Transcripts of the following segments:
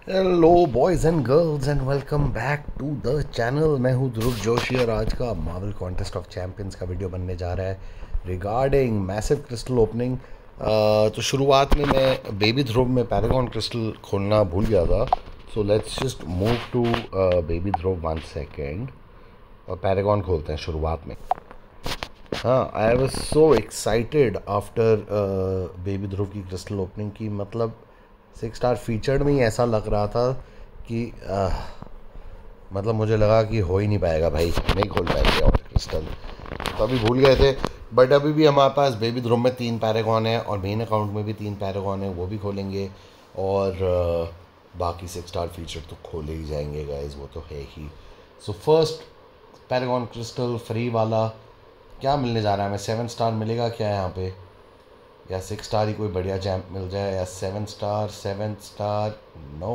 Hello boys and girls and welcome back to the channel. मैं हूँ ध्रुव जोशी और आज का मार्वल कॉन्टेस्ट ऑफ चैम्पियंस का वीडियो बनने जा रहा है रिगार्डिंग मैसिव क्रिस्टल ओपनिंग। तो शुरुआत में मैं बेबी ध्रुव में पैरागॉन क्रिस्टल खोलना भूल गया था। So let's just move to baby Dhruv 1 second और पैरागॉन खोलते हैं शुरुआत में। हाँ, I was so excited after baby Dhruv की क्रिस्टल ओपनिंग की। मतलब 6 स्टार फीचर्ड में ही ऐसा लग रहा था कि मतलब मुझे लगा कि हो ही नहीं पाएगा भाई, नहीं खोल पाएंगे और क्रिस्टल। तो अभी भूल गए थे, बट अभी भी हमारे पास बेबी ध्रुव में 3 पैरागॉन है और मेन अकाउंट में भी 3 पैरागॉन है, वो भी खोलेंगे। और बाकी 6 स्टार फीचर तो खोले ही जाएंगे गाइज, वो तो है ही। So first Paragon crystal free वाला क्या मिलने जा रहा है हमें? 7 स्टार मिलेगा क्या यहाँ पे, या 6 स्टार ही कोई बढ़िया जैम्प मिल जाए, या 7 star 7 star? No,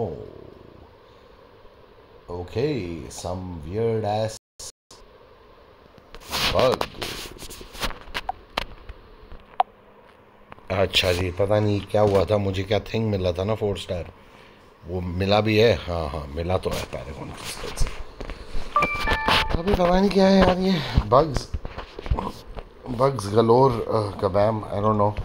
okay, some weird ass bug. अच्छा जी, पता नहीं क्या हुआ था, मुझे क्या थिंग मिला था ना 4 स्टार, वो मिला भी है। हाँ हाँ, मिला तो है पैरागॉन क्रिस्टल से। अभी पता नहीं क्या है यार, ये bugs bugs galore Kabam, I don't know.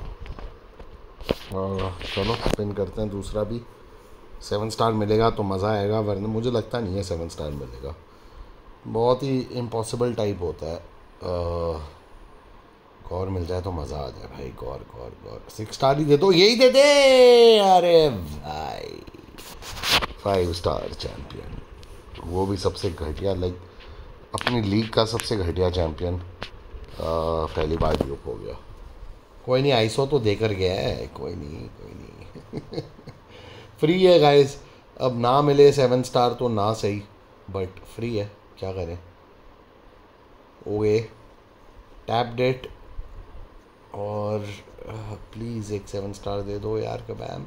चलो स्पिन करते हैं दूसरा भी। 7 स्टार मिलेगा तो मज़ा आएगा, वरना मुझे लगता नहीं है 7 स्टार मिलेगा। बहुत ही इम्पॉसिबल टाइप होता है। गौर मिल जाए तो मज़ा आ जाए भाई, गौर गौर गौर। 6 स्टार ही दे दो, यही दे दे। अरे भाई 5 स्टार चैम्पियन, वो भी सबसे घटिया, लाइक अपनी लीग का सबसे घटिया चैम्पियन। पहली बार ड्यूप हो गया। कोई नहीं, आईसो तो देकर गया है, कोई नहीं कोई नहीं। फ्री है गाइस, अब ना मिले 7 स्टार तो ना सही, बट फ्री है, क्या करें। ओए टैप डेट, और प्लीज़ एक 7 स्टार दे दो यार कबैम।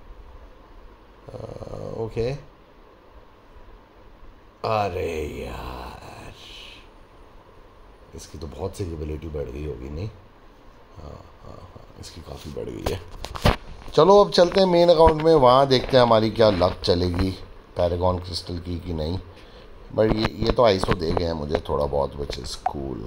ओके, अरे यार इसकी तो बहुत सी एबिलिटी बढ़ गई होगी, नहीं? हाँ हाँ हाँ, इसकी काफ़ी बढ़ गई है। चलो अब चलते हैं मेन अकाउंट में, वहाँ देखते हैं हमारी क्या लक चलेगी पैरागॉन क्रिस्टल की कि नहीं। बट ये तो आईसो दे गए हैं मुझे थोड़ा बहुत, विच इज़ कूल।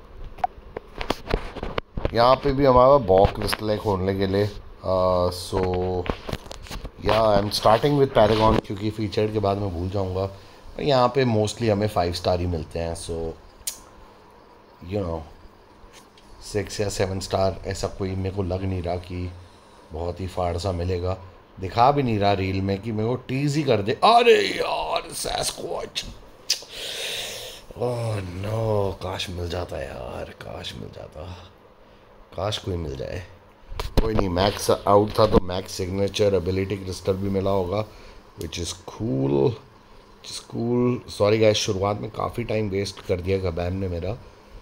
यहाँ पे भी हमारा बॉक क्रिस्टल है खोलने के लिए। So yeah I am starting with Paragon, क्योंकि फीचर्ड के बाद मैं भूल जाऊँगा। यहाँ पे मोस्टली हमें 5 स्टार ही मिलते हैं, सो यू नो 6 या 7 स्टार ऐसा कोई मेरे को लग नहीं रहा कि बहुत ही फाड़ सा मिलेगा। दिखा भी नहीं रहा रील में कि मेरे को टीज ही कर दे। अरे यार सैस्क्वाच, ओह नो, काश मिल जाता यार, काश मिल जाता, काश कोई मिल जाए। कोई नहीं, मैक्स आउट था तो मैक्स सिग्नेचर एबिलिटी क्रिस्टल भी मिला होगा, which is cool, cool. Sorry guys, शुरुआत में काफ़ी टाइम वेस्ट कर दिया गबैम ने मेरा।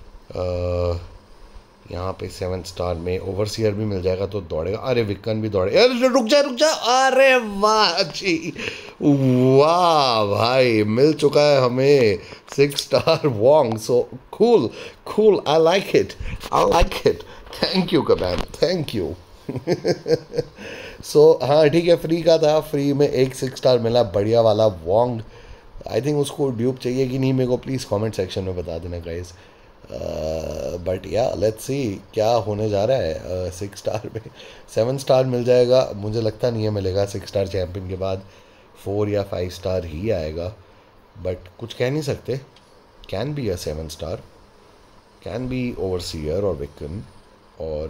यहाँ पे 7 स्टार में ओवरसीयर भी मिल जाएगा तो दौड़ेगा। अरे विकन भी दौड़े, अरे रुक जा रुक जा, अरे वाह जी, वाह भाई, मिल चुका है हमें 6 star Wong. So cool cool, I like it, I like it, thank you Kabam, thank you. So हाँ ठीक है, फ्री का था, फ्री में एक 6 स्टार मिला बढ़िया वाला वॉन्ग। आई थिंक उसको ड्यूब चाहिए कि नहीं, मेरे को प्लीज़ कमेंट सेक्शन में बता देना guys. But yeah let's see क्या होने जा रहा है। 6 स्टार में 7 स्टार मिल जाएगा, मुझे लगता नहीं है मिलेगा 6 स्टार चैम्पियन के बाद, 4 या 5 स्टार ही आएगा। बट कुछ कह नहीं सकते, can be a 7 star, can be Overseer और विकन और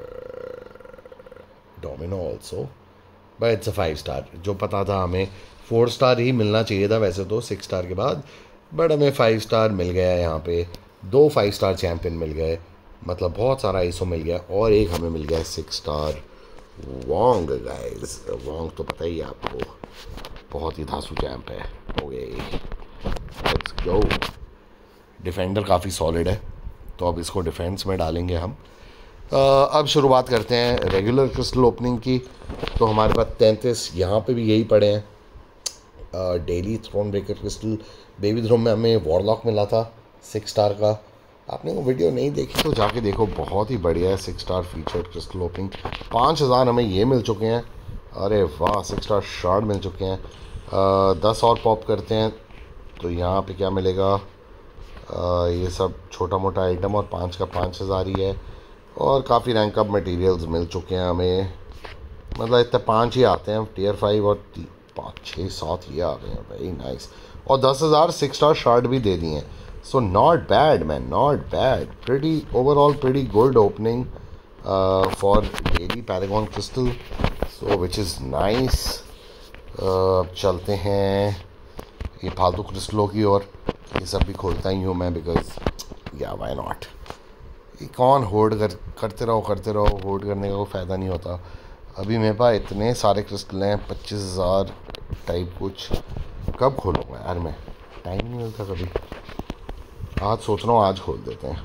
Domino also, but it's a 5 star. जो पता था हमें 4 स्टार ही मिलना चाहिए था वैसे तो 6 स्टार के बाद, बट हमें 5 स्टार मिल गया है। यहाँ पे 2 5 स्टार चैम्पियन मिल गए, मतलब बहुत सारा आईसो मिल गया, और एक हमें मिल गया 6 स्टार वॉन्ग गाइस। वॉन्ग तो पता ही है आपको, बहुत ही धांसू चैम्प है। Okay let's go. डिफेंडर काफ़ी सॉलिड है, तो अब इसको डिफेंस में डालेंगे हम। अब शुरुआत करते हैं रेगुलर क्रिस्टल ओपनिंग की। तो हमारे पास 33 यहाँ पे भी यही पड़े हैं। Daily throne breaker crystal baby Dhruv में हमें वॉरलॉक मिला था 6 स्टार का। आपने वो वीडियो नहीं देखी तो जाके देखो, बहुत ही बढ़िया है 6 स्टार फीचर्ड क्रिस्टल ओपनिंग। 5000 हमें ये मिल चुके हैं, अरे वाह 6 स्टार शार्ड मिल चुके हैं। 10 और पॉप करते हैं तो यहाँ पे क्या मिलेगा? ये सब छोटा मोटा आइटम और 5 का 5,000 ही है। और काफ़ी रैंक अप मटेरियल्स मिल चुके हैं हमें, मतलब इतने 5 ही आते हैं टियर 5 और 5 6 7 ही आ गए हैं। Very nice. और 10,000 6 स्टार शार्ट भी दे दिए हैं। So not bad man, not bad. Pretty overall pretty good opening for daily Paragon crystal, so which is nice. चलते हैं ये फालतू क्रिस्टलों की, और ये सब भी खोलता ही हूँ मैं, बिकॉज या वाई नॉट। ये कौन होल्ड करते रहो होल्ड करने का कोई फ़ायदा नहीं होता। अभी मेरे पास इतने सारे क्रिस्टल हैं, 25,000 टाइप कुछ। कब खोलूँगा यार मैं, टाइम नहीं मिलता कभी। आज सोच रहा हूँ आज खोल देते हैं।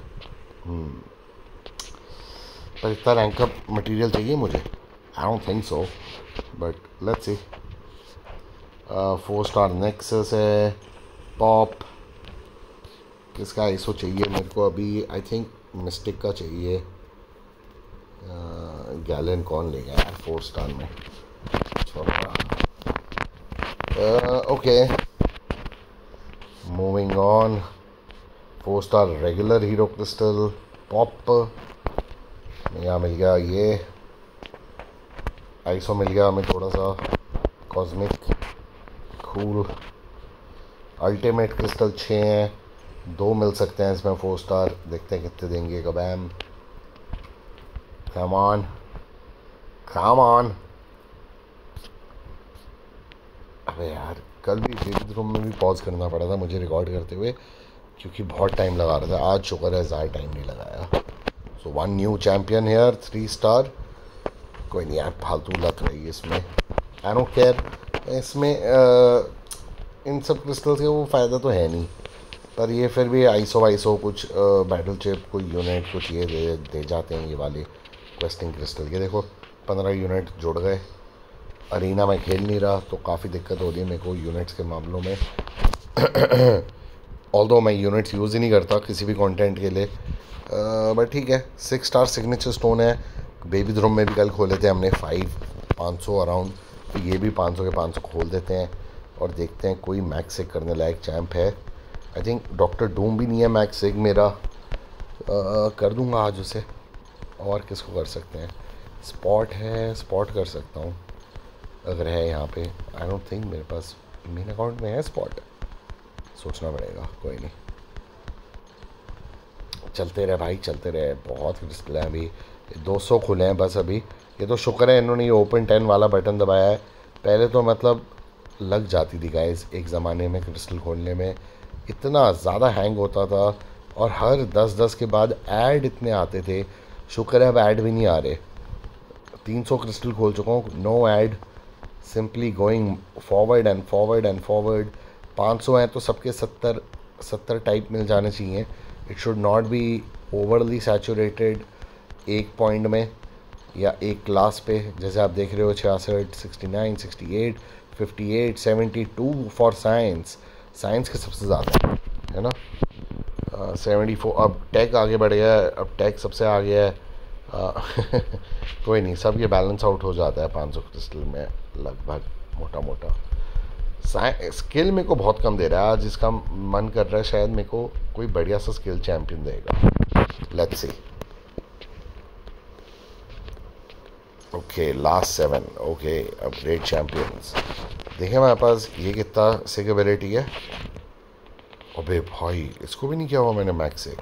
पर इतना रैंक अप मटेरियल चाहिए मुझे? I don't think so, but let's see. 4 star Nexus है। पॉप किसका आईसो चाहिए मेरे को अभी? आई थिंक मिस्टिक का चाहिए। गैलन कौन लेगा यार 4 स्टार में, छोड़ा। Okay, moving on. 4 star regular hero crystal pop. यहाँ मिल गया ये आईसो, मिल गया हमें थोड़ा सा कॉस्मिक कूल। अल्टीमेट क्रिस्टल 6 हैं, 2 मिल सकते हैं इसमें 4 स्टार। देखते हैं कितने देंगे। Kabam, come on come on. अबे यार, कल भी बेबी रूम में भी पॉज करना पड़ा था मुझे रिकॉर्ड करते हुए, क्योंकि बहुत टाइम लगा रहा था। आज शुक्र है ज़्यादा टाइम नहीं लगाया। So 1 new champion here, 3 star. कोई नहीं यार, फालतू लग रही है इसमें। I don't care. इसमें इन सब क्रिस्टल्स का वो फ़ायदा तो है नहीं, पर ये फिर भी आईसो वाइसो कुछ बैटल चिप, कोई यूनिट कुछ ये दे जाते हैं ये वाले क्वेस्टिंग क्रिस्टल के। देखो 15 यूनिट जुड़ गए। अरीना में खेल नहीं रहा तो काफ़ी दिक्कत हो रही है मेरे को यूनिट्स के मामलों में। ऑल्दो मैं यूनिट्स यूज़ ही नहीं करता किसी भी कंटेंट के लिए, बट ठीक है। 6 स्टार सिग्नेचर स्टोन है। बेबी ध्रुम में भी कल खोले थे हमने 500 अराउंड, तो ये भी 500 के 500 खोल देते हैं और देखते हैं कोई मैक्स सिग करने लायक चैम्प है। आई थिंक डॉक्टर डूम भी नहीं है मैक्स सिग मेरा। कर दूंगा आज उसे। और किसको कर सकते हैं? स्पॉट है, स्पॉट कर सकता हूँ अगर है यहाँ पे। आई डोंट थिंक मेरे पास मेन अकाउंट में है स्पॉट, सोचना पड़ेगा। कोई नहीं, चलते रहे भाई, चलते रहे। बहुत क्रिस्टल है अभी, 200 खुले हैं बस अभी। ये तो शुक्र है इन्होंने ये ओपन 10 वाला बटन दबाया है। पहले तो मतलब लग जाती थी गाइस, एक ज़माने में क्रिस्टल खोलने में इतना ज़्यादा हैंग होता था, और हर 10-10 के बाद ऐड इतने आते थे। शुक्र है अब ऐड भी नहीं आ रहे। 300 क्रिस्टल खोल चुका हूँ, no ad, simply going forward and forward and forward. 500 हैं तो सबके 70 टाइप मिल जाने चाहिए। It should not be overly saturated एक पॉइंट में या एक क्लास पे। जैसे आप देख रहे हो 66, 69, 68, 58, 72 फॉर साइंस। साइंस के सबसे ज़्यादा है ना। 74। अब टेक आगे बढ़ गया है, अब टेक सबसे आगे है। कोई नहीं, सब ये बैलेंस आउट हो जाता है 500 क्रिस्टल में लगभग, मोटा मोटा। स्किल मेरे को बहुत कम दे रहा है आज। इसका मन कर रहा है शायद मेरे को कोई बढ़िया सा स्किल चैम्पियन देगा। Let's see. Okay, last 7। Okay, upgrade champions. देखिए हमारे पास ये कितना सिक्योरिटी है। अबे भाई, इसको भी नहीं किया हुआ मैंने मैक्स से।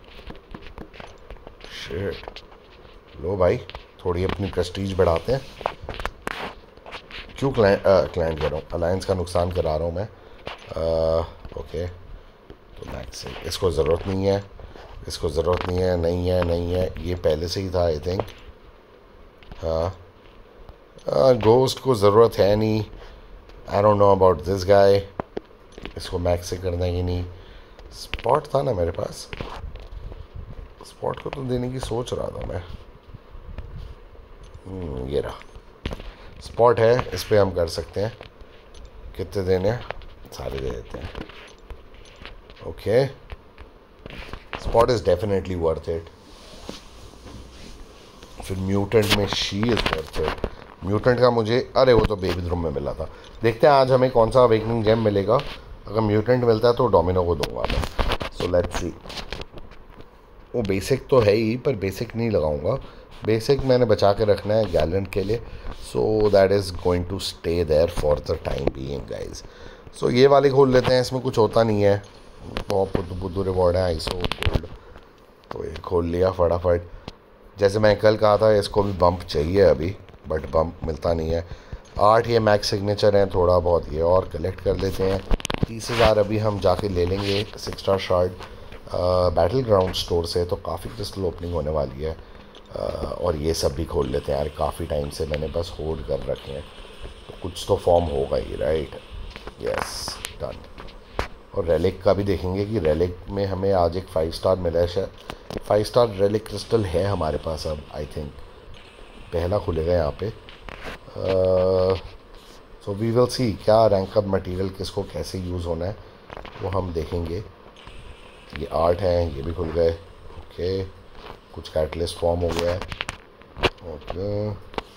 शिट। लो भाई, थोड़ी अपनी प्रेस्टीज बढ़ाते हैं। क्यों क्लाइंट कह रहा हूँ, अलायंस का नुकसान करा रहा हूँ मैं। ओके, तो मैक्स से इसको ज़रूरत नहीं है, इसको ज़रूरत नहीं है, नहीं है, नहीं है। ये पहले से ही था आई थिंक। हाँ, घोस्ट को ज़रूरत है नहीं। I don't know about this guy, इसको मैक्स से करना ही नहीं। स्पॉट था ना मेरे पास, स्पॉट को तो देने की सोच रहा था मैं। ये रहा स्पॉट है, इस पर हम कर सकते हैं। कितने देने हैं? सारे दे देते हैं। Okay, spot is definitely worth it. फिर म्यूटेंट में she is worth it. Mutant का मुझे, अरे वो तो बेबी ड्रूम में मिला था। देखते हैं आज हमें कौन सा अवेकनिंग जेम मिलेगा। अगर म्यूटेंट मिलता है तो डोमिनो को दूंगा मैं। So let's see. वो बेसिक तो है ही, पर बेसिक नहीं लगाऊंगा। बेसिक मैंने बचा के रखना है गैलेंट के लिए। So that is going to stay there for the time being guys. सो ये वाले खोल लेते हैं, इसमें कुछ होता नहीं है, बहुत बुद्धू रिवॉर्ड है। आईसो गोल्ड तो ये खोल लिया फटाफट। जैसे मैं कल कहा था इसको भी बम्प चाहिए अभी, बट बम्प मिलता नहीं है। 8 ये मैक्स सिग्नेचर हैं, थोड़ा बहुत ये और कलेक्ट कर लेते हैं। 30,000 अभी हम जाके ले लेंगे 6 star shard battleground store से, तो काफ़ी क्रिस्टल ओपनिंग होने वाली है। और ये सब भी खोल लेते हैं यार, काफ़ी टाइम से मैंने बस होल्ड कर रखे हैं, तो कुछ तो फॉर्म होगा ही, राइट। Yes done. और रेलिक का भी देखेंगे कि रेलिक में हमें आज एक 5 स्टार मिला है शायद। 5 स्टार रेलिक क्रिस्टल है हमारे पास अब, आई थिंक पहला खुलेगा यहाँ पे। सो वी विल सी क्या रैंक अप मटेरियल किसको कैसे यूज़ होना है वो हम देखेंगे। ये 8 हैं, ये भी खुल गए। ओके, कुछ कैटलिस्ट फॉर्म हो गया है। ओके,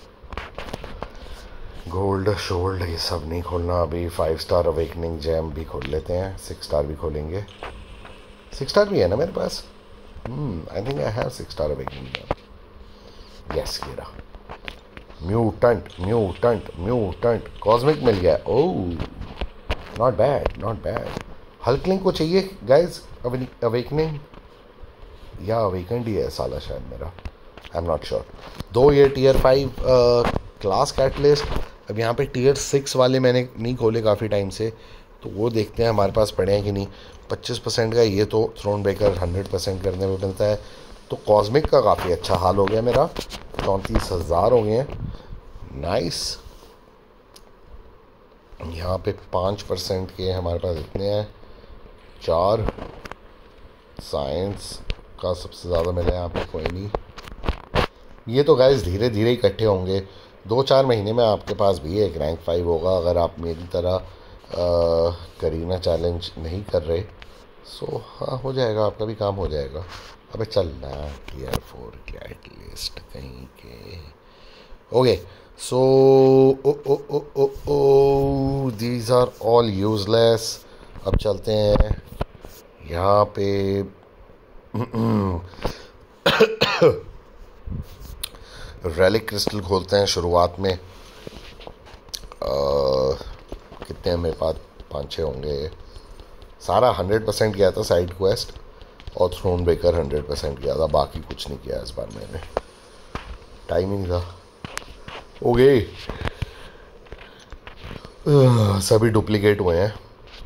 गोल्ड शोल्ड ये सब नहीं खोलना अभी। 5 स्टार अवेकनिंग जैम भी खोल लेते हैं, 6 स्टार भी खोलेंगे। 6 स्टार भी है ना मेरे पास। I think I have 6 star awakening gem. Yes, ये रहा। म्यूटेंट म्यूटेंट म्यूटेंट कॉस्मिक मिल गया। Oh not bad not bad. Hulkling को चाहिए गाइज अवेकनिंग, या अवेकेंड ही है साला शायद मेरा, आई एम नॉट श्योर। 2 ये टीयर 5 क्लास कैटलिस्ट। अब यहाँ पे टीयर 6 वाले मैंने नहीं खोले काफ़ी टाइम से, तो वो देखते हैं हमारे पास पड़े हैं कि नहीं। 25% का ये तो थ्रोन ब्रेकर 100% करने में मिलता है, तो कॉस्मिक का काफ़ी अच्छा हाल हो गया मेरा। 34,000 हो गए हैं, नाइस। यहाँ पे 5% के हमारे पास इतने हैं। 4 साइंस का सबसे ज़्यादा मिला है यहाँ पे, कोई नहीं। ये तो गाइस धीरे धीरे इकट्ठे होंगे, 2-4 महीने में आपके पास भी एक रैंक 5 होगा, अगर आप मेरी तरह करीना चैलेंज नहीं कर रहे। सो हाँ, हो जाएगा, आपका भी काम हो जाएगा। अबे चलना टीयर 4 कैट लिस्ट कहीं के। Okay, so oh oh oh oh oh these are all useless. अब चलते हैं यहाँ पे रेलिक क्रिस्टल खोलते हैं शुरुआत में। कितने हैं मेरे पास, 5-6 होंगे। सारा 100% किया था साइड क्वेस्ट, और थ्रोन ब्रेकर 100% किया था, बाकी कुछ नहीं किया इस बार मैंने, टाइम ही नहीं था। ओके, सभी डुप्लीकेट हुए हैं।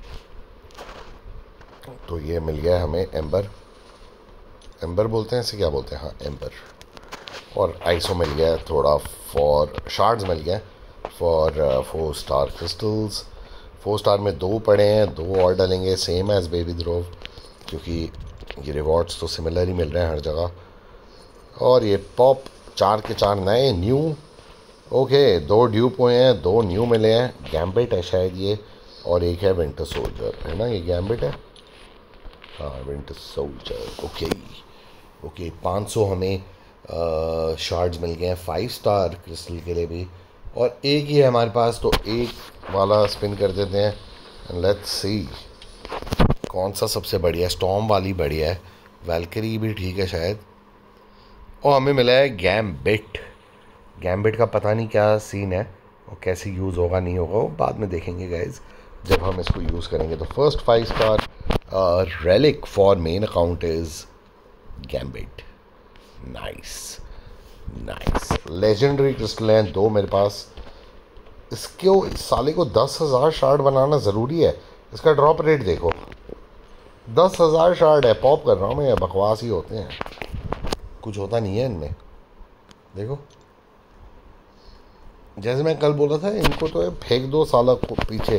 तो ये मिल गया हमें एम्बर, एम्बर बोलते हैं इसे, क्या बोलते हैं, हाँ एम्बर। और आइसो मिल गया थोड़ा फॉर शार्ड्स मिल गया फॉर 4 स्टार क्रिस्टल्स। 4 स्टार में 2 पड़े हैं, 2 और डालेंगे सेम एज बेबी ड्रोव, क्योंकि ये रिवॉर्ड्स तो सिमिलर ही मिल रहे हैं हर जगह। और ये पॉप 4 के 4 नए न्यू। ओके, 2 ड्यूप हुए हैं, 2 न्यू मिले हैं। गैम्बिट है शायद ये, और एक है विंटर सोल्जर, है ना, ये गैम्बिट है, हाँ विंटर सोल्जर। ओके ओके, 500 हमें शार्ड्स मिल गए हैं 5 स्टार क्रिस्टल के लिए भी, और एक ही है हमारे पास, तो एक वाला स्पिन कर देते हैं। लेट्स सी कौन सा सबसे बढ़िया। स्टॉर्म वाली बढ़िया है, वैल्करी भी ठीक है शायद। और हमें मिला है गैम्बिट। गैम्बिट का पता नहीं क्या सीन है और कैसे यूज़ होगा नहीं होगा, वो बाद में देखेंगे गाइज जब हम इसको यूज़ करेंगे। तो first 5 star relic for main account is gambit. Nice nice. Legendary crystal हैं 2 मेरे पास। इसको इस साले को 10,000 शार्ड बनाना ज़रूरी है। इसका ड्रॉप रेट देखो, 10,000 शार्ड है। पॉप कर रहा हूँ मैं, बकवास ही होते हैं, कुछ होता नहीं है इनमें। देखो, जैसे मैं कल बोला था, इनको तो फेंक दो साला को पीछे,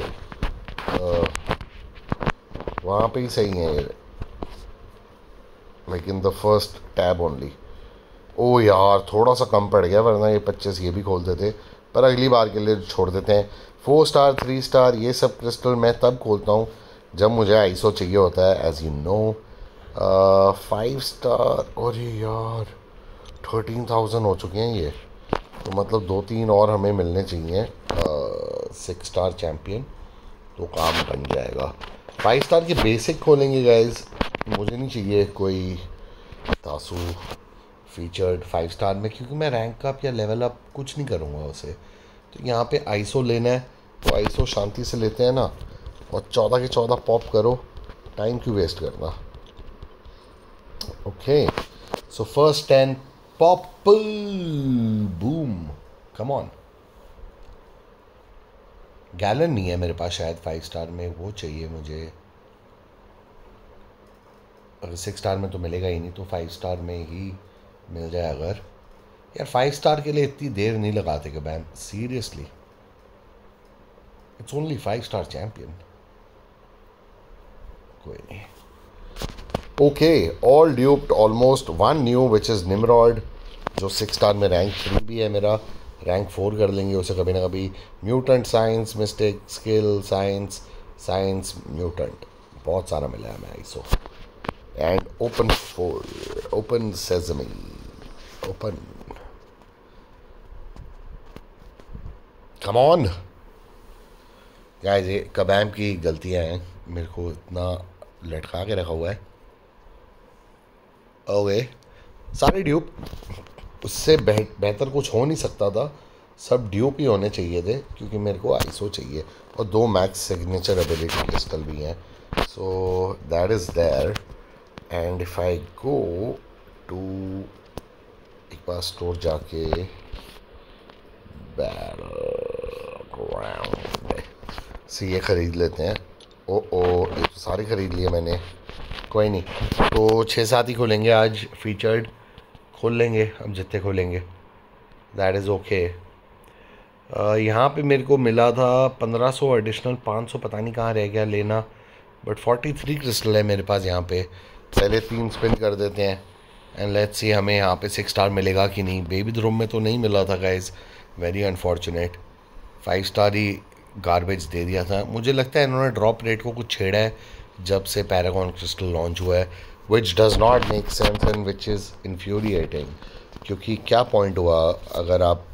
वहाँ पे ही सही है ये, like in the first tab only. Oh यार, थोड़ा सा कम पड़ गया, वरना ये 25 ये भी खोलते थे, पर अगली बार के लिए छोड़ देते हैं। 4 स्टार 3 स्टार ये सब क्रिस्टल मैं तब खोलता हूँ जब मुझे आईसो चाहिए होता है, एज यू नो। 5 स्टार, और यार 13,000 हो चुके हैं ये। तो मतलब 2-3 और हमें मिलने चाहिए 6 स्टार चैम्पियन, तो काम बन जाएगा। 5 स्टार के बेसिक खोलेंगे गाइज, मुझे नहीं चाहिए कोई तासू फीचर्ड 5 स्टार में, क्योंकि मैं रैंक अप या लेवल अप कुछ नहीं करूँगा उसे। तो यहाँ पे आईसो लेना है तो आईसो शांति से लेते हैं ना, और 14 के 14 पॉप करो, टाइम क्यों वेस्ट करना। Okay, so first 10 pop, boom, come on. Galan नहीं है मेरे पास शायद 5 स्टार में, वो चाहिए मुझे। अगर 6 स्टार में तो मिलेगा ही नहीं, तो 5 स्टार में ही मिल जाए अगर। यार 5 स्टार के लिए इतनी देर नहीं लगाते Kabam, seriously, it's only 5 star champion. कोई नहीं। Okay, all duped almost, one new which is Nimrod, जो 6 स्टार में रैंक 3 भी है मेरा, रैंक 4 कर लेंगे उसे कभी ना कभी। Mutant science, mistake, skill, science, science, mutant, बहुत सारा मिला है हमें आईसो। एंड ओपन फॉर, ओपन सेजमी, ओपन, कम ऑन गाइस। ये कबैम की गलतियां हैं, मेरे को इतना लटका के रखा हुआ है। ओके, सारे ड्यूप, उससे बेहतर कुछ हो नहीं सकता था, सब ड्यूप ही होने चाहिए थे, क्योंकि मेरे को आईसो चाहिए और 2 मैक्स सिग्नेचर एबिलिटी क्रिस्टल भी हैं, so that is there. And if I go to, एक बार स्टोर जाके बैटलग्राउंड से ये ख़रीद लेते हैं। ओ ये तो सारी ख़रीद लिए मैंने, कोई नहीं, तो 6-7 ही खोलेंगे आज, फीचर्ड खोल लेंगे अब जितने खोलेंगे, दैट इज़ ओके। यहाँ पे मेरे को मिला था 1500 एडिशनल, 500 पता नहीं कहाँ रह गया लेना, बट 43 क्रिस्टल है मेरे पास यहाँ पे। पहले 3 स्पिन कर देते हैं एंड लेट्स सी हमें यहाँ पे 6 स्टार मिलेगा कि नहीं। बेबी ड्रोम में तो नहीं मिला था गाइज, वेरी अनफॉर्चुनेट, 5 स्टार ही गार्बेज दे दिया था। मुझे लगता है इन्होंने ड्रॉप रेट को कुछ छेड़ा है जब से पैरागॉन क्रिस्टल लॉन्च हुआ है, which does not make sense and which is infuriating, क्योंकि क्या पॉइंट हुआ अगर आप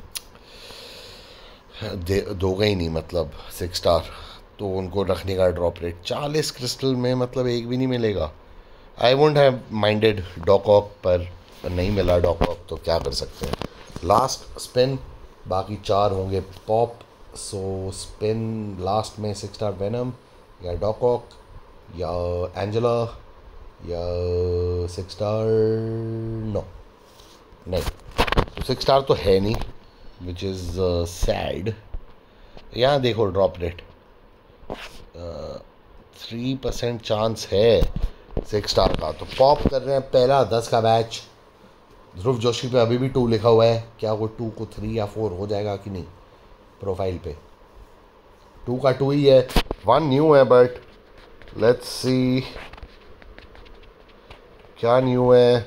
दोगे ही नहीं मतलब 6 स्टार, तो उनको रखने का ड्रॉप रेट 40 क्रिस्टल में मतलब एक भी नहीं मिलेगा। I won't have minded Doc Ock, पर नहीं मिला डॉकऑक तो क्या कर सकते हैं। लास्ट स्पिन, बाकी 4 होंगे पॉप, सो स्पिन लास्ट में 6 स्टार वेनम या डॉकऑक या एंजेला या 6 स्टार, नो नहीं, तो 6 स्टार तो है नहीं, विच इज़ सैड। यहाँ देखो ड्रॉप रेट 3% चांस है 6 स्टार का, तो पॉप कर रहे हैं पहला 10 का बैच। ध्रुव जोशी पे अभी भी 2 लिखा हुआ है, क्या वो 2 को 3 या 4 हो जाएगा कि नहीं, प्रोफाइल पे 2 का 2 ही है, 1 न्यू है, बट लेट्स सी क्या न्यू है।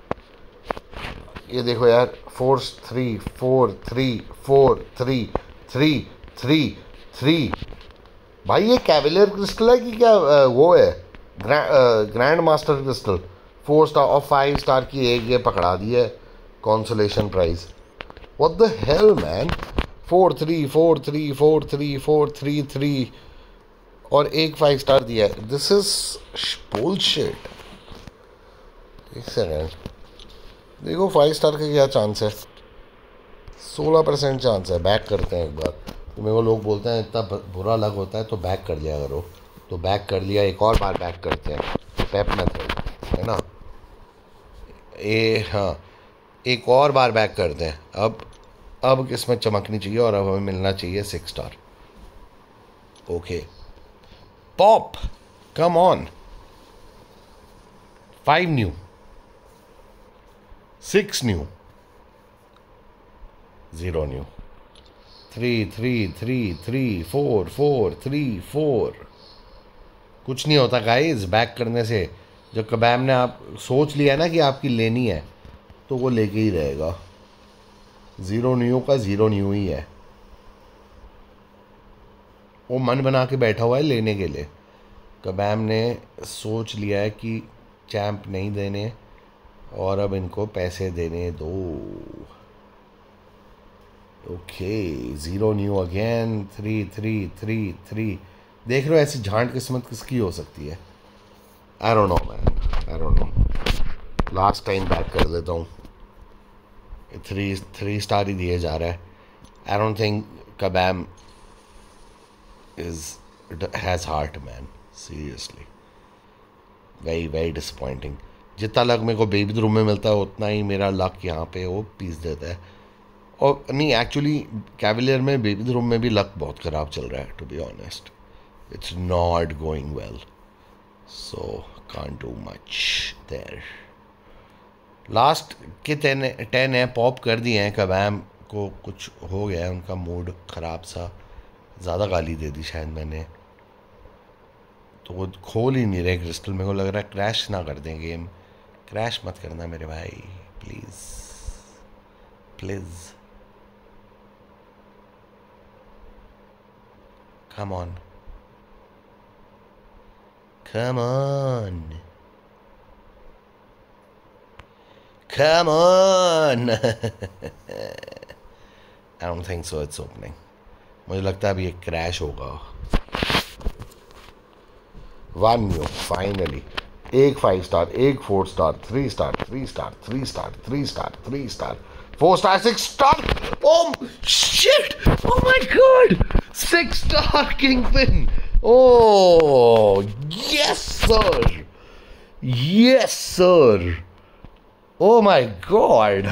ये देखो यार, 4 3 4 3 4 3 3 3 3, भाई ये कैविलियर क्रिस्टल है कि क्या वो है ग्रैंड मास्टर क्रिस्टल। 4 स्टार और 5 स्टार की एक ये पकड़ा दी है consolation prize, what the hell man. 4 3 4 3 4 3 4 3 3 और एक 5 स्टार दिया है, दिस इज बुलशिट। एक सेकेंड देखो 5 स्टार का क्या चांस है, 16% चांस है। बैक करते हैं एक बार, तो मेरे को लोग बोलते हैं इतना बुरा लग होता है तो बैक कर लिया करो, तो बैक कर लिया, एक और बार बैक करते हैं, पेप मेथड है ना, हाँ एक और बार बैक करते हैं। अब किस्मत चमकनी चाहिए और अब हमें मिलना चाहिए 6 star. Okay pop, come on, 5 new, 6 new, 0 new, 3 3 3 3 4 4 3 4। कुछ नहीं होता गाइस बैक करने से, जब कबैम ने आप सोच लिया ना कि आपकी लेनी है तो वो लेके ही रहेगा। 0 न्यू का 0 न्यू ही है, वो मन बना के बैठा हुआ है लेने के लिए। कबैम ने सोच लिया है कि चैम्प नहीं देने और अब इनको पैसे देने दो। Okay, 0 new again, 3 3 3 3। देख रहे हो ऐसी झांट किस्मत किसकी हो सकती है? I don't know man, I don't know. Last time back कर लेता हूँ। 3 स्टार ही दिए जा रहा है। I don't think Kabam is has heart man, seriously very very disappointing। जितना लक मेरे को बेबी रूम में मिलता है उतना ही मेरा लक यहाँ पे वो पीस देता है। और नहीं, एक्चुअली कैवलियर में बेबी रूम में भी लक बहुत ख़राब चल रहा है, to be honest. It's not going well, so can't do much there. Last के 10 है, पॉप कर दिए हैं। कबैम को कुछ हो गया है, उनका मूड ख़राब सा, ज़्यादा गाली दे दी शायद मैंने, तो वो खोल ही नहीं रहे क्रिस्टल। मेरे को लग रहा है क्रैश ना कर दें गेम। क्रैश मत करना मेरे भाई, please please, come on come on come on. I don't think so it's opening. मुझे लगता है अभी एक क्रैश होगा। 1 न्यू फाइनली। एक 5 स्टार, एक 4 star, 3 star, 3 star, 3 star, 3 star, 3 star, 4 star, 6 star. Oh shit, oh my god, 6 star Kingpin. Oh yes sir, yes sir, oh my god.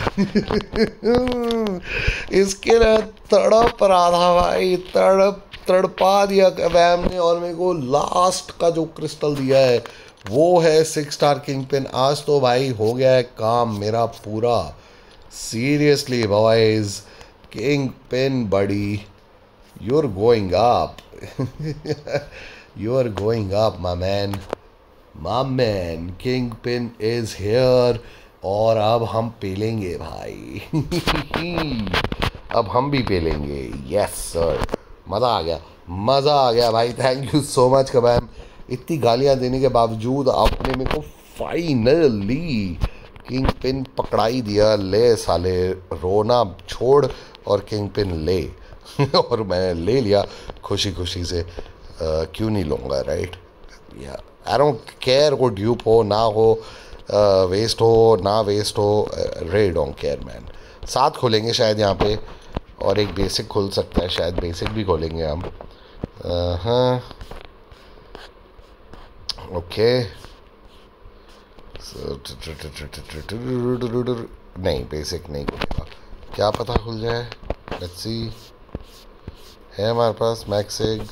इसके लिए तड़प रहा था भाई, तड़पा दिया कबैम ने, और मेरे को लास्ट का जो क्रिस्टल दिया है वो है 6 स्टार किंग पिन। आज तो भाई हो गया है काम मेरा पूरा, सीरियसली बॉयज। किंग पिन बड़ी, you're going up। you're going up my man, my man। Kingpin is here। और अब हम पेलेंगे भाई। अब हम भी पेलेंगे। यस सर, मज़ा आ गया, मज़ा आ गया भाई। Thank you so much Kabam. इतनी गालियाँ देने के बावजूद आपने मेरे को फाइनली किंग पिन पकड़ा ही दिया। ले साले, रोना छोड़ और किंग पिन ले। और मैंने ले लिया खुशी खुशी से। क्यों नहीं लूँगा, राइट? या आई डोंट केयर वो ड्यूप हो ना हो, वेस्ट हो ना वेस्ट हो, रे डोंट केयर मैन। 7 खोलेंगे शायद यहाँ पे, और एक बेसिक खुल सकता है शायद, बेसिक भी खोलेंगे हम। हाँ ओके, नहीं बेसिक नहीं खुलेगा, क्या पता खुल जाए, लेट्स सी। है हमारे पास मैक्सिग?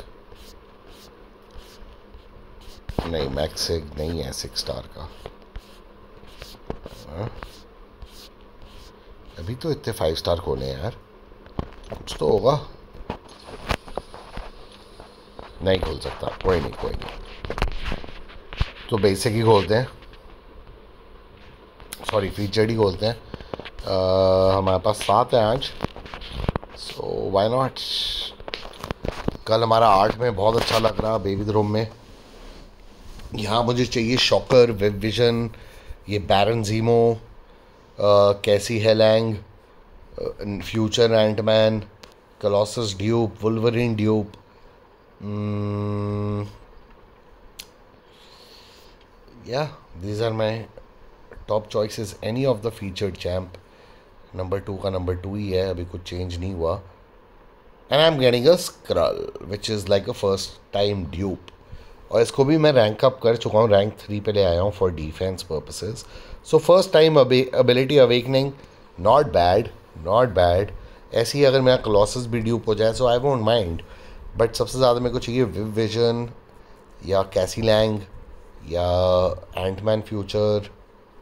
नहीं मैक्सिग नहीं है 6 स्टार का। अभी तो इतने 5 स्टार खोले यार, कुछ तो होगा। नहीं खोल सकता, कोई नहीं कोई नहीं, तो बेसिक ही खोलते हैं, सॉरी फीचर्ड ही खोलते हैं। हमारे पास 7 है आज, सो व्हाई नॉट। कल हमारा 8 में बहुत अच्छा लग रहा बेबी रूम में। यहाँ मुझे चाहिए शॉकर, वेब विजन, ये बैरन जीमो, कैसी हेलैंग, future Antman, Colossus dupe, Wolverine dupe. Yeah these are my top choices. Any of the featured champ. Number 2 का नंबर 2 ही है, अभी कुछ चेंज नहीं हुआ। And I am getting a Skrull which is like a first time dupe, और इसको भी मैं रैंक अप कर चुका हूँ, रैंक 3 पे ले आया हूँ for defense purposes. So first time ability awakening, not bad not bad. ऐसे ही अगर मेरा क्लॉसेस भी ड्यूप हो जाए so I won't mind, but सबसे ज़्यादा मेरे को चाहिए विव विजन या कैसी लैंग या एंटमैन फ्यूचर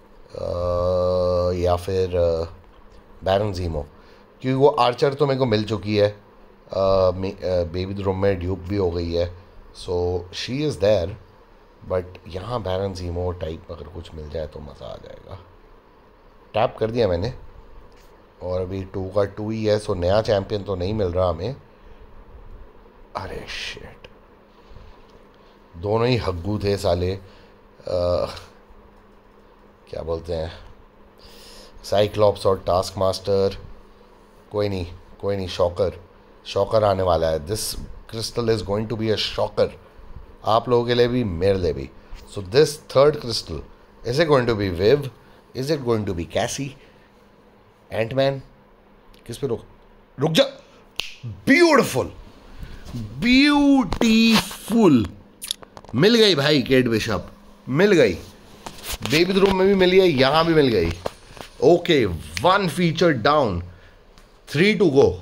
या फिर बैरन जीमो, क्योंकि वो आर्चर तो मेरे को मिल चुकी है, बेबी रूम में ड्यूप भी हो गई है, so she is there. But यहाँ बैरन जीमो टाइप अगर कुछ मिल जाए तो मज़ा आ जाएगा। टैप कर दिया मैंने, और अभी 2 का 2 ही है, सो नया चैम्पियन तो नहीं मिल रहा हमें। अरे शिट, दोनों ही हग्गू थे साले। क्या बोलते हैं, साइक्लॉप्स और टास्क मास्टर। कोई नहीं, कोई नहीं, शॉकर, शॉकर आने वाला है. This crystal is going to be a shocker, आप लोगों के लिए भी, मेरे लिए भी. So this third crystal, is it going to be Viv, is it going to be Cassie, Antman, किस पे रुक जा. ब्यूटिफुल, ब्यूटीफुल, मिल गई भाई. केट बिशप मिल गई, बेबी रूम में भी मिली है, यहां भी मिल गई. Okay, 1 feature down, 3 to go.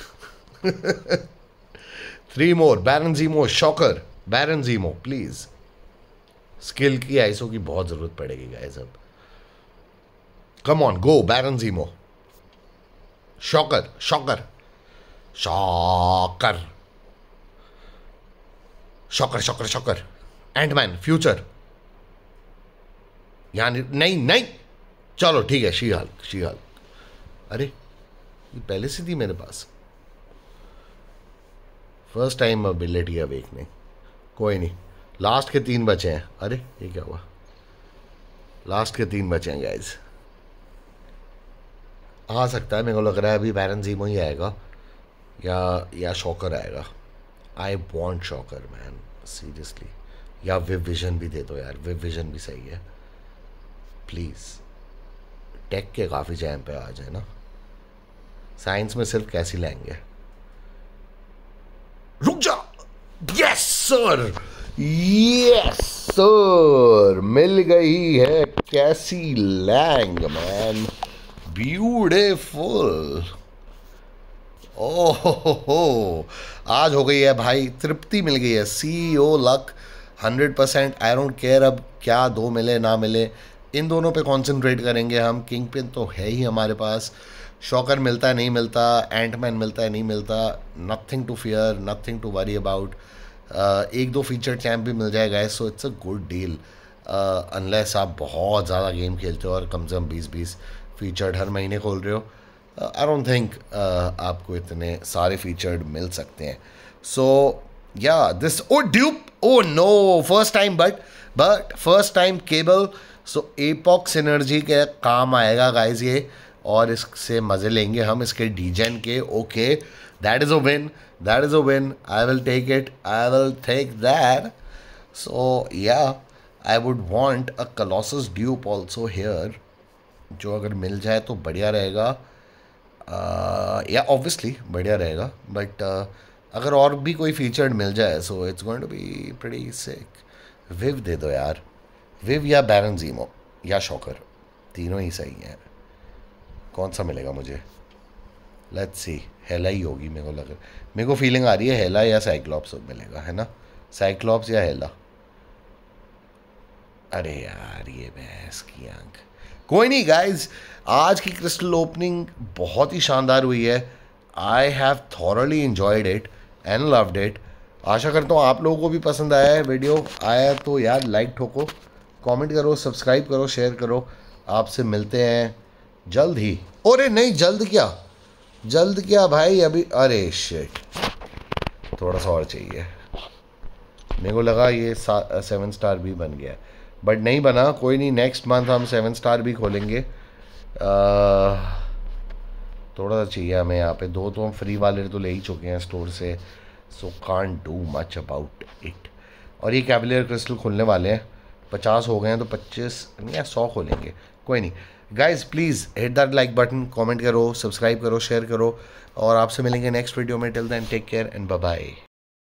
3 more. Baron Zemo Shocker, Baron Zemo please. Skill की आइसो की बहुत जरूरत पड़ेगी गाइस अब. Come on, go Baron Zemo. Shocker, Shocker, Shocker, Shocker, Shocker, Shocker. Antman future. यहां नहीं नहीं, चलो ठीक है. She hulk, she hulk. अरे ये पहले से थी मेरे पास. First time ability awakening. कोई नहीं, लास्ट के 3 बचे हैं. अरे ये क्या हुआ, लास्ट के 3 बचे हैं गाइज. आ सकता है, मेरे को लग रहा है अभी बैरन ज़ीमो ही आएगा या शॉकर आएगा. I want Shocker man, seriously. Yeah Viv vision भी दे दो यार, विव विजन भी सही है प्लीज़. टेक के काफ़ी जैम पे आ जाए ना, साइंस में सिर्फ कैसी लाएंगे. रुक जा. यस सर, यस सर, मिल गई है कैसी लैंग मैन. ब्यूटीफुल. ओहो, आज हो गई है भाई, तृप्ति मिल गई है. CEO luck 100%. I don't care अब क्या दो मिले ना मिले, इन दोनों पे कंसंट्रेट करेंगे हम. किंग पिन तो है ही हमारे पास. शॉकर मिलता है नहीं मिलता, एंटमैन मिलता है नहीं मिलता, nothing to fear, nothing to worry about. 1-2 feature champ भी मिल जाएगा, so it's a good deal. Unless आप बहुत ज़्यादा गेम खेलते हो और कम से कम 20-20 फीचर्ड हर महीने खोल रहे हो. आई डोंट थिंक आपको इतने सारे फीचर्ड मिल सकते हैं. So yeah this, oh dupe, oh no, first time, but first time Cable. So एपॉक्स एनर्जी के काम आएगा गाइज ये, और इससे मज़े लेंगे हम, इसके डीजेन के. Okay, that is a win, that is a win. I will take it, I will take that. So yeah, I would want a Colossus dupe also here, जो अगर मिल जाए तो बढ़िया रहेगा. या ऑब्वियसली बढ़िया रहेगा, बट अगर और भी कोई फीचर्ड मिल जाए, so it's going to be pretty sick. Viv दे दो यार, विव या बैरन ज़ीमो या शॉकर, तीनों ही सही हैं. कौन सा मिलेगा मुझे, लेट्स सी. हेला ही होगी मेरे को लग रहा है, मेरे को फीलिंग आ रही है हेला या साइक्लॉप्स मिलेगा, है ना. साइक्लॉप्स या हेला. अरे यार ये भैंस की आंख. कोई नहीं गाइज, आज की क्रिस्टल ओपनिंग बहुत ही शानदार हुई है. I have thoroughly enjoyed it and loved it. आशा करता हूँ आप लोगों को भी पसंद आया है. वीडियो आया तो यार लाइक ठोको, कमेंट करो, सब्सक्राइब करो, शेयर करो. आपसे मिलते हैं जल्द ही. अरे नहीं, जल्द क्या भाई अभी. अरे शिट, थोड़ा सा और चाहिए. मेरे को लगा ये 7 स्टार भी बन गया, बट नहीं बना. कोई नहीं, नेक्स्ट मंथ हम 7 स्टार भी खोलेंगे. थोड़ा सा चाहिए हमें यहाँ पे. 2 तो हम फ्री वाले तो ले ही चुके हैं स्टोर से, so can't do much about it. और ये कैवलियर क्रिस्टल खुलने वाले हैं, 50 हो गए हैं तो 25 नहीं 100 खोलेंगे. कोई नहीं guys, please hit that like button, comment करो, सब्सक्राइब करो, शेयर करो, और आपसे मिलेंगे नेक्स्ट वीडियो में. Till then take care and bye bye.